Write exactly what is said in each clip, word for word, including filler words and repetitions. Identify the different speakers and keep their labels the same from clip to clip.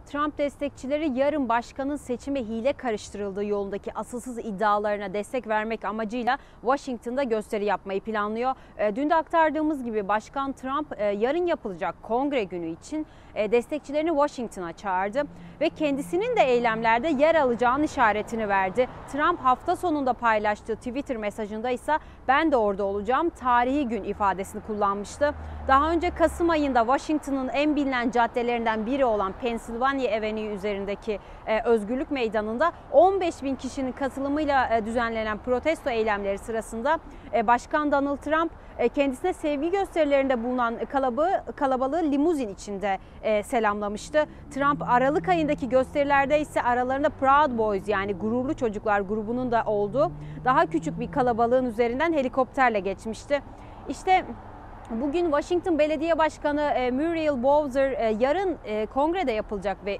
Speaker 1: Trump destekçileri yarın başkanın seçime hile karıştırıldığı yolundaki asılsız iddialarına destek vermek amacıyla Washington'da gösteri yapmayı planlıyor. Dün de aktardığımız gibi Başkan Trump yarın yapılacak Kongre günü için destekçilerini Washington'a çağırdı ve kendisinin de eylemlerde yer alacağının işaretini verdi. Trump hafta sonunda paylaştığı Twitter mesajında ise ben de orada olacağım tarihi gün ifadesini kullanmıştı. Daha önce Kasım ayında Washington'ın en bilinen caddelerinden biri olan Pennsylvania Avenue üzerindeki e, Özgürlük Meydanı'nda on beş bin kişinin katılımıyla e, düzenlenen protesto eylemleri sırasında e, Başkan Donald Trump e, kendisine sevgi gösterilerinde bulunan kalabalığı, kalabalığı limuzin içinde e, selamlamıştı. Trump Aralık ayındaki gösterilerde ise aralarında Proud Boys yani gururlu çocuklar grubunun da olduğu daha küçük bir kalabalığın üzerinden helikopterle geçmişti. İşte bugün Washington Belediye Başkanı Muriel Bowser yarın Kongre'de yapılacak ve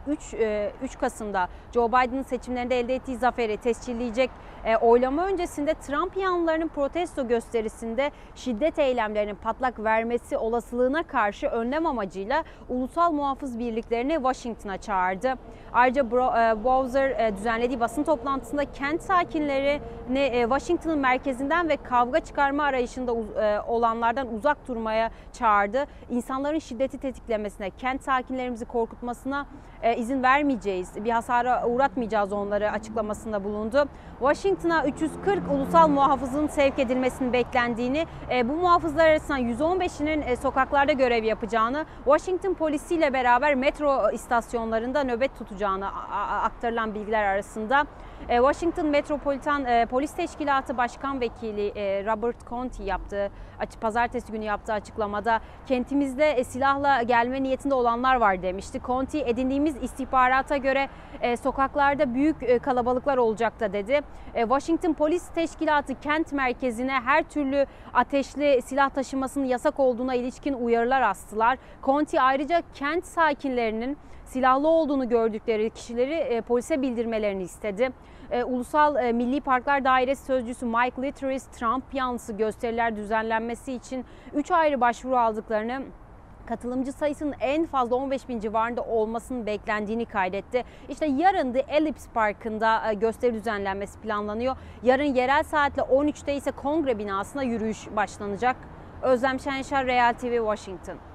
Speaker 1: üç Kasım'da Joe Biden'ın seçimlerinde elde ettiği zaferi tescilleyecek oylama öncesinde Trump yanlılarının protesto gösterisinde şiddet eylemlerinin patlak vermesi olasılığına karşı önlem amacıyla ulusal muhafız birliklerini Washington'a çağırdı. Ayrıca Bowser düzenlediği basın toplantısında kent sakinlerini Washington'ın merkezinden ve kavga çıkarma arayışında olanlardan uzak durmaya çağırdı. İnsanların şiddeti tetiklemesine, kent sakinlerimizi korkutmasına izin vermeyeceğiz, bir hasara uğratmayacağız onları açıklamasında bulundu. Washington'a üç yüz kırk ulusal muhafızın sevk edilmesinin beklendiğini, bu muhafızlar arasından yüz on beşinin sokaklarda görev yapacağını, Washington polisiyle beraber metro istasyonlarında nöbet tutacağını aktarılan bilgiler arasında. Washington Metropolitan Polis Teşkilatı Başkan Vekili Robert Contee yaptığı, pazartesi günü yaptığı açıklamada kentimizde silahla gelme niyetinde olanlar var demişti. Contee edindiğimiz istihbarata göre sokaklarda büyük kalabalıklar olacak da dedi. Washington Polis Teşkilatı kent merkezine her türlü ateşli silah taşımasının yasak olduğuna ilişkin uyarılar astılar. Contee ayrıca kent sakinlerinin silahlı olduğunu gördükleri kişileri e, polise bildirmelerini istedi. E, Ulusal e, Milli Parklar Dairesi Sözcüsü Mike Litteris, Trump yanlısı gösteriler düzenlenmesi için üç ayrı başvuru aldıklarını, katılımcı sayısının en fazla on beş bin civarında olmasının beklendiğini kaydetti. İşte yarın The Ellipse Parkı'nda gösteri düzenlenmesi planlanıyor. Yarın yerel saatle on üçte ise Kongre binasına yürüyüş başlanacak. Özlem Şenşar, Real T V, Washington.